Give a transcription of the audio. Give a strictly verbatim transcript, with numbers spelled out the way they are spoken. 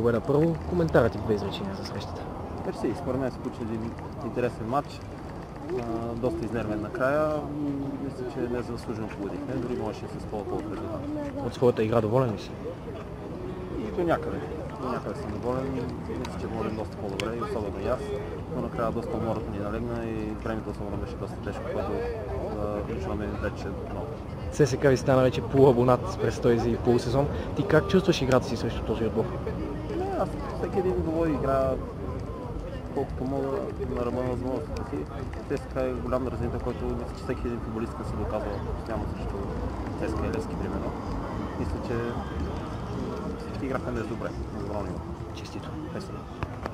победа първо. Коментарът и две изречения за срещата. Мерси, според мен се получи един интересен матч. А, доста изнервен накрая. Мисля, че не заслужено победихме, дори можеше да се използва по-добре резултат. От своята игра доволен ли си? И до някъде. До някъде съм доволен. Мисля, че водим доста по-добре и особено и аз. Но накрая доста умората ни налегна и времето особено беше доста тежко, което лично ме вече много. ЦСКА ви стана вече полуабонат през този полусезон. Ти как чувстваш играта си срещу този отбор? Не, аз всеки един говори игра колкото мога на ръба на възможностите си. ЦСКА е голям разнител, който мисля, че всеки един футболист се доказва постоянно срещу ЦСКА и Левски, примерно. Мисля, че всички играха днес добре, на добро ниво. Честито. Песен.